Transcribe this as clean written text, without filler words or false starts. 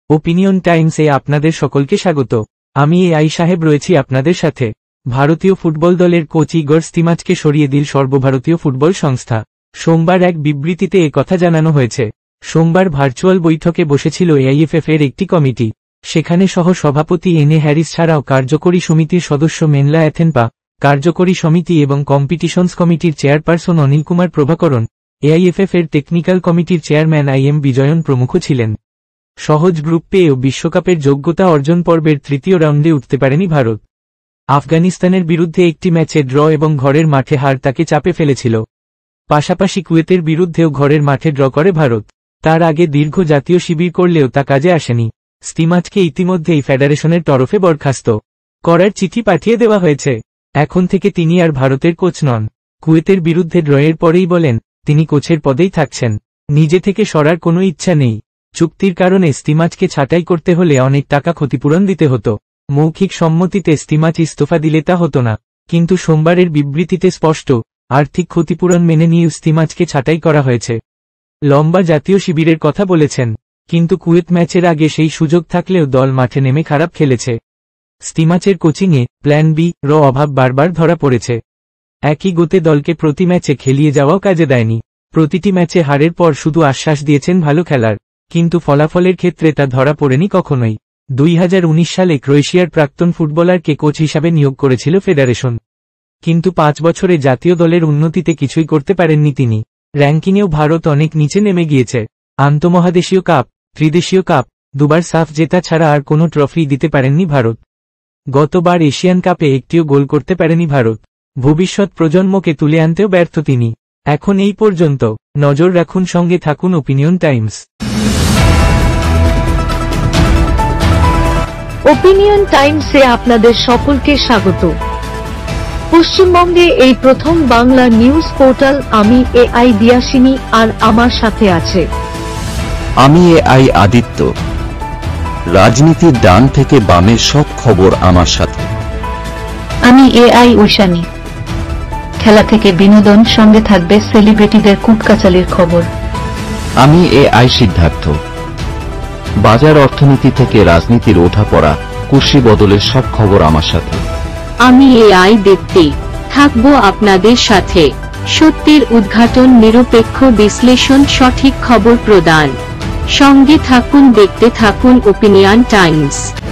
Opinion টাইমসে আপনাদের সকলকে স্বাগত। আমি এআই সাহেব রয়েছি আপনাদের সাথে। ভারতীয় ফুটবল দলের কোচ ইগর স্তিমাচকে সরিয়ে দিল সর্বভারতীয় ফুটবল সংস্থা। সোমবার এক বিবৃতিতে একথা জানানো হয়েছে। সোমবার ভার্চুয়াল বৈঠকে বসেছিল এআইএফএফ এর একটি কমিটি। সেখানে সহ সভাপতি এনএ হ্যারিস ছাড়াও কার্যকরী সমিতির সদস্য মেনলা অ্যাথেনপা, কার্যকরী সমিতি এবং কম্পিটিশনস কমিটির চেয়ারপারসন অনিল কুমার প্রভাকরণ, এআইএফএফ এর টেকনিক্যাল কমিটির চেয়ারম্যান আইএম বিজয়ন প্রমুখ ছিলেন। সহজ গ্রুপ পেয়েও বিশ্বকাপের যোগ্যতা অর্জন পর্বের তৃতীয় রাউন্ডে উঠতে পারেনি ভারত। আফগানিস্তানের বিরুদ্ধে একটি ম্যাচে ড্র এবং ঘরের মাঠে হার তাকে চাপে ফেলেছিল। পাশাপাশি কুয়েতের বিরুদ্ধেও ঘরের মাঠে ড্র করে ভারত। তার আগে দীর্ঘ জাতীয় শিবির করলেও তা কাজে আসেনি। স্তিমাচকে ইতিমধ্যেই ফেডারেশনের তরফে বরখাস্ত করার চিঠি পাঠিয়ে দেওয়া হয়েছে। এখন থেকে তিনি আর ভারতের কোচ নন। কুয়েতের বিরুদ্ধে ড্রয়ের পরেই বলেন তিনি কোচের পদেই থাকছেন, নিজে থেকে সরার কোনো ইচ্ছা নেই। চুক্তির কারণে স্তিমাচকে ছাঁটাই করতে হলে অনেক টাকা ক্ষতিপূরণ দিতে হতো। মৌখিক সম্মতিতে স্তিমাচ ইস্তফা দিলে তা হতো না, কিন্তু সোমবারের বিবৃতিতে স্পষ্ট আর্থিক ক্ষতিপূরণ মেনে নিয়ে স্তিমাচকে ছাঁটাই করা হয়েছে। লম্বা জাতীয় শিবিরের কথা বলেছেন, কিন্তু কুয়েত ম্যাচের আগে সেই সুযোগ থাকলেও দল মাঠে নেমে খারাপ খেলেছে। স্তিমাচের কোচিংয়ে প্ল্যান বি র অভাব বারবার ধরা পড়েছে। একই গতে দলকে প্রতি ম্যাচে খেলিয়ে যাওয়াও কাজে দেয়নি। প্রতিটি ম্যাচে হারের পর শুধু আশ্বাস দিয়েছেন ভালো খেলার, কিন্তু ফলাফলের ক্ষেত্রে তা ধরা পড়েনি কখনোই। 2019 সালে ক্রোয়েশিয়ার প্রাক্তন ফুটবলারকে কোচ হিসাবে নিয়োগ করেছিল ফেডারেশন, কিন্তু 5 বছরে জাতীয় দলের উন্নতিতে কিছুই করতে পারেননি তিনি। র্যাঙ্কিংয়েও ভারত অনেক নিচে নেমে গিয়েছে। আন্তঃমহাদেশীয় কাপ, ত্রিদেশীয় কাপ, দুবার সাফ জেতা ছাড়া আর কোনো ট্রফি দিতে পারেননি ভারত। গতবার এশিয়ান কাপে একটিও গোল করতে পারেনি ভারত। ভবিষ্যৎ প্রজন্মকে তুলে আনতেও ব্যর্থ তিনি। এখন এই পর্যন্ত। নজর রাখুন, সঙ্গে থাকুন ওপিনিয়ন টাইমস। ওপিনিয়ন টাইমসে আপনাদের সকলকে স্বাগত। পশ্চিমবঙ্গে এই প্রথম বাংলা নিউজ পোর্টাল। আমি এআই দিয়াসিনী, আর আমার সাথে আছে আমি এআই আদিত্য। রাজনীতির ডান থেকে বামের সব খবর আমার সাথে। আমি এআই ঐশানী। খেলা থেকে বিনোদন, সঙ্গে থাকবে সেলিব্রিটিদের কুটকাচালির খবর। আমি এআই সিদ্ধার্থ। বাজার অর্থনীতি থেকে রাজনীতির ওঠাপড়া, কুর্সি বদলের সব খবর আমার সাথে। আমি এআই দীপ্তি, থাকবো আপনাদের সাথে। সত্যের উদ্ঘাটন, নিরপেক্ষ বিশ্লেষণ, সঠিক খবর প্রদান। সঙ্গে থাকুন, দেখতে থাকুন ওপিনিয়ন টাইমস।